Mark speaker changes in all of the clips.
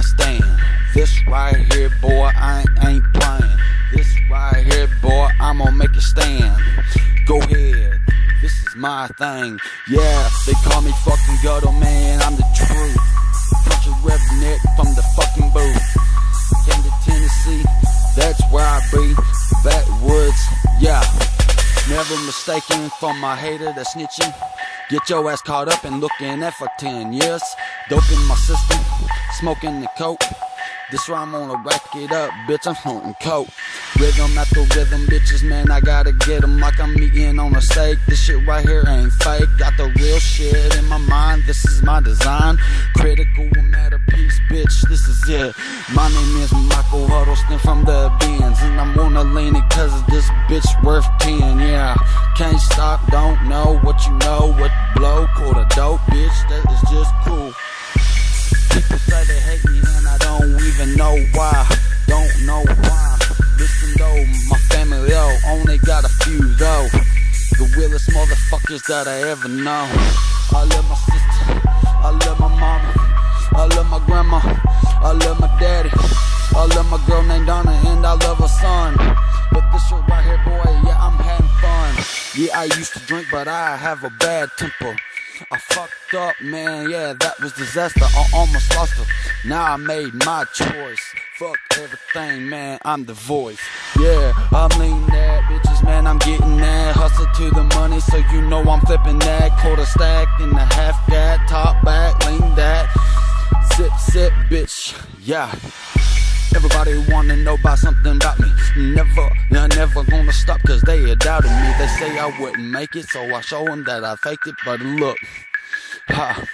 Speaker 1: stand. This right here, boy, I ain't playing. This right here, boy, I'm gonna make a stand. Go ahead, this is my thing. Yeah, they call me fucking gutter man, I'm the truth. Punch a redneck from the fucking booth. Came to Tennessee, that's where I be. Backwoods, yeah. Never mistaken from my hater that's snitching. Get your ass caught up and looking at for 10 years. Dope in my system, smoking the coke. This rhyme on a rack it up, bitch, I'm hunting coke. Rhythm after rhythm, bitches, man, I gotta get them like I'm eating on a steak. This shit right here ain't fake, got the real shit in my mind, this is my design. Critical masterpiece, bitch, this is it. My name is Michael Huddleston from the Benz, and I'm gonna lean it cause this bitch worth 10, yeah. Can't stop, don't know what you know, what blow, call a dope, bitch, that is just cool. People say they hate me and I don't even know why. Don't know why. Listen though, my family though, only got a few though. The realest motherfuckers that I ever know. I love my sister, I love my mama, I love my grandma, I love my daddy, I love my girl named Donna and I love her son. But this shit right here, boy, yeah, I'm having fun. Yeah, I used to drink, but I have a bad temper. I fucked up, man, yeah, that was disaster. I almost lost her. Now I made my choice. Fuck everything, man, I'm the voice. Yeah, I'm lean that, bitches, man, I'm getting that. Hustle to the money, so you know I'm flipping that. Quarter stack in the half that, top back, lean that. Sip, sip, bitch, yeah. Everybody wanna know about something about me. They're never gonna stop cause they had doubted me. They say I wouldn't make it, so I show them that I faked it. But look, ha.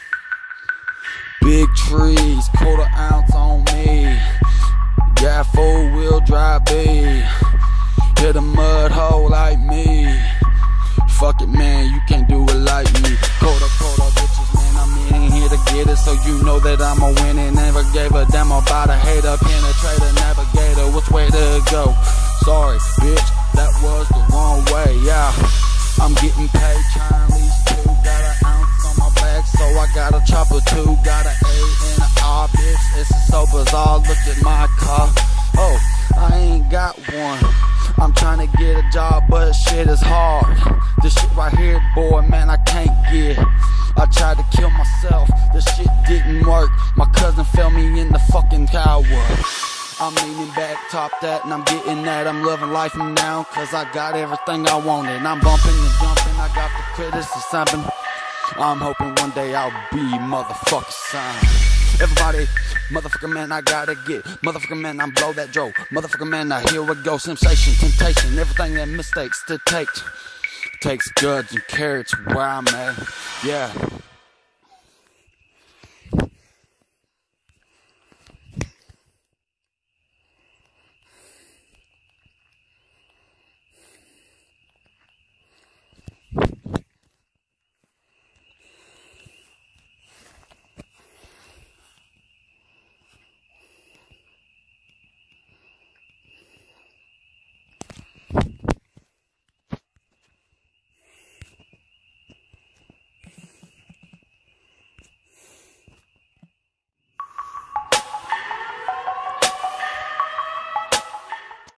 Speaker 1: Big trees, quarter ounce on me. Yeah, 4-wheel drive B. Hit a mud hole like me. Fuck it, man, you can't do it like me. Quarter, bitches, man, I'm in here to get it. So you know that I'm a winner. Never gave a damn about a hater. Penetrator, navigator, which way to go? Sorry, bitch, that was the wrong way, yeah. I'm getting paid, Chinese too. Got an ounce on my back, so I got a chopper too. Got an A and an R, bitch, this is so bizarre. Look at my car, oh, I ain't got one. I'm trying to get a job, but shit is hard. This shit right here, boy, man, I can't get. I tried to kill myself, this shit didn't work. My cousin fell me in the fucking tower. I'm leaning back, top that, and I'm getting that. I'm loving life now, cause I got everything I wanted. I'm bumping and jumping, I got the critics or something. I'm hoping one day I'll be motherfucking signed. Everybody, motherfucker man, I gotta get. Motherfucker man, I'm blow that dro. Motherfucker man, now here we go. Sensation, temptation, everything that mistakes to take. Takes guts and carrots where I'm at, yeah.